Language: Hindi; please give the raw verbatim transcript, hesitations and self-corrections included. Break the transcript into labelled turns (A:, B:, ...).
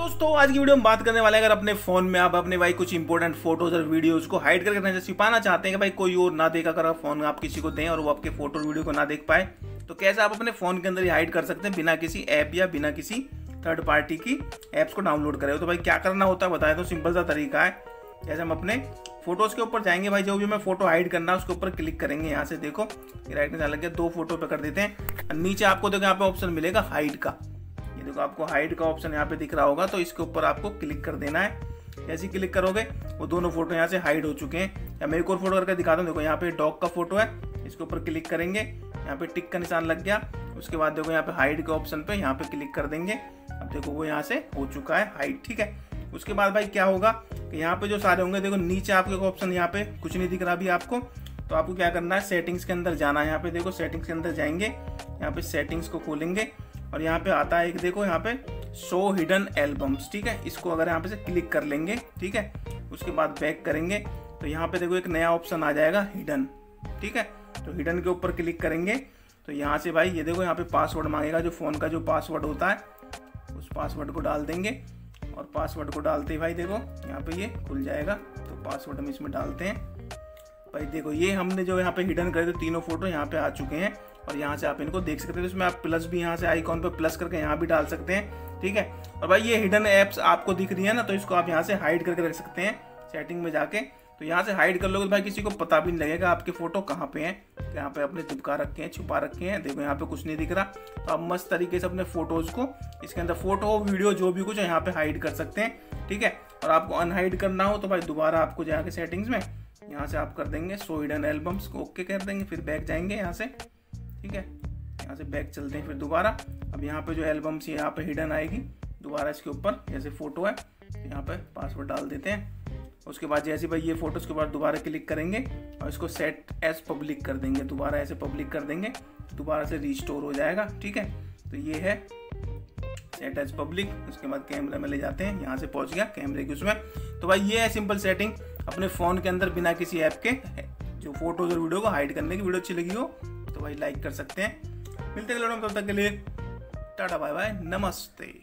A: दोस्तों आज की वीडियो में बात करने वाले हैं, अगर अपने फोन में आप अपने भाई कुछ इंपॉर्टेंट फोटोज और वीडियोस को हाइड करके रखना छिपाना चाहते हैं कि भाई कोई और ना देख, अगर आप फोन आप किसी को दें और वो आपके फोटो और वीडियो को ना देख पाए, तो कैसे आप अपने फोन के अंदर ही हाइड कर सकते हैं बिना किसी ऐप या बिना किसी थर्ड पार्टी की एप्स को डाउनलोड करे। तो भाई क्या करना होता है बताया, तो सिंपल सा तरीका है। जैसे हम अपने फोटोज के ऊपर जाएंगे, भाई जो भी हमें फोटो हाइड करना है उसके ऊपर क्लिक करेंगे। यहाँ से देखो राइट में लग गया, दो फोटो पे कर देते हैं। नीचे आपको देखो यहाँ पे ऑप्शन मिलेगा हाइड का, ये देखो आपको हाइड का ऑप्शन यहाँ पे दिख रहा होगा, तो इसके ऊपर आपको क्लिक कर देना है। जैसे ही क्लिक करोगे वो दोनों फोटो यहाँ से हाइड हो चुके हैं। या मैं एक और फोटो करके दिखाता हूँ, देखो यहाँ पे डॉग का फोटो है, इसके ऊपर क्लिक करेंगे, यहाँ पे टिक का निशान लग गया। उसके बाद देखो यहाँ पे हाइड के ऑप्शन पे यहाँ पे क्लिक कर देंगे। अब देखो वो यहाँ से हो चुका है हाइड, ठीक है। उसके बाद भाई क्या होगा कि यहाँ पे जो सारे होंगे, देखो नीचे आपके ऑप्शन यहाँ पे कुछ नहीं दिख रहा अभी आपको, तो आपको क्या करना है, सेटिंग्स के अंदर जाना है। यहाँ पे देखो सेटिंग्स के अंदर जाएंगे, यहाँ पे सेटिंग्स को खोलेंगे और यहाँ पे आता है एक, देखो यहाँ पे शो हिडन एल्बम्स, ठीक है। इसको अगर यहाँ पे से क्लिक कर लेंगे, ठीक है, उसके बाद बैक करेंगे तो यहाँ पे देखो एक नया ऑप्शन आ जाएगा हिडन, ठीक है। तो हिडन के ऊपर क्लिक करेंगे तो यहाँ से भाई ये देखो यहाँ पे पासवर्ड मांगेगा, जो फोन का जो पासवर्ड होता है उस पासवर्ड को डाल देंगे। और पासवर्ड को डालते ही भाई देखो यहाँ पे ये खुल जाएगा। तो पासवर्ड हम इसमें डालते हैं। भाई देखो ये हमने जो यहाँ पे हिडन करे थे तीनों फोटो यहाँ पे आ चुके हैं और यहाँ से आप इनको देख सकते हैं। इसमें आप प्लस भी यहाँ से आइकॉन पे प्लस करके यहाँ भी डाल सकते हैं, ठीक है। और भाई ये हिडन एप्स आपको दिख रही है ना, तो इसको आप यहाँ से हाइड करके रख सकते हैं सेटिंग में जाके। तो यहाँ से हाइड कर लोगे तो भाई किसी को पता भी नहीं लगेगा आपके फोटो कहाँ पे हैं, यहाँ पे अपने चिपका रखे हैं, छुपा रखे हैं। देखो यहाँ पे कुछ नहीं दिख रहा, तो आप मस्त तरीके से अपने फोटोज को इसके अंदर फोटो वीडियो जो भी कुछ है यहाँ पे हाइड कर सकते हैं, ठीक है। और आपको अनहाइड करना हो तो भाई दोबारा आपको जाके सेटिंग्स में यहाँ से आप कर देंगे शो हिडन एल्बम्स को ओके कर देंगे, फिर बैक जाएंगे यहाँ से, ठीक है। यहाँ से बैक चलते हैं फिर दोबारा। अब यहाँ पे जो एल्बम्स यहाँ पे हिडन आएगी, दोबारा इसके ऊपर जैसे फोटो है यहाँ पे पासवर्ड डाल देते हैं। उसके बाद जैसे भाई ये फोटो के बाद दोबारा क्लिक करेंगे और इसको सेट एज पब्लिक कर देंगे, दोबारा ऐसे पब्लिक कर देंगे, दोबारा से रिस्टोर हो जाएगा, ठीक है। तो ये है सेट एज पब्लिक। उसके बाद कैमरे में ले जाते हैं, यहाँ से पहुँच गया कैमरे की उसमें। तो भाई ये है सिंपल सेटिंग अपने फ़ोन के अंदर बिना किसी ऐप के जो फोटोज और वीडियो को हाइड करने की। वीडियो अच्छी लगी हो तो भाई लाइक कर सकते हैं। मिलते हैं, तब तक के लिए टाटा बाय बाय, नमस्ते।